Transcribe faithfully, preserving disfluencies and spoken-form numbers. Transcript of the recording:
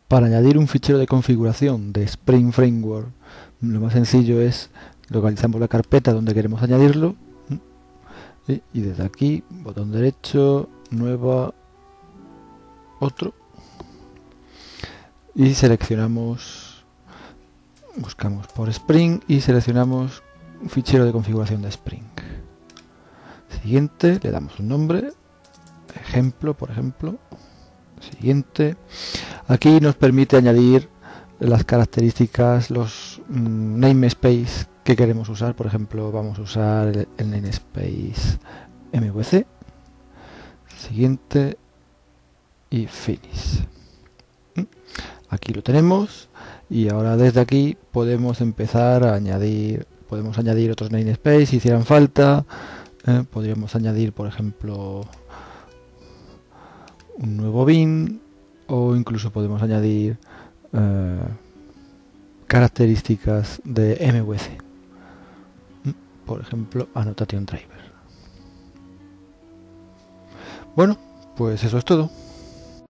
Para añadir un fichero de configuración de Spring Framework, lo más sencillo es localizamos la carpeta donde queremos añadirlo y desde aquí, botón derecho, nueva, otro, y seleccionamos, buscamos por Spring y seleccionamos un fichero de configuración de Spring. Siguiente, le damos un nombre, ejemplo, por ejemplo. Siguiente. Aquí nos permite añadir las características, los mmm, namespace que queremos usar. Por ejemplo, vamos a usar el, el namespace M V C. Siguiente y finish. Aquí lo tenemos y ahora desde aquí podemos empezar a añadir, podemos añadir otros namespace si hicieran falta. Eh, podríamos añadir, por ejemplo, un nuevo bin, o incluso podemos añadir eh, características de M V C, por ejemplo, annotation driver. Bueno, pues eso es todo.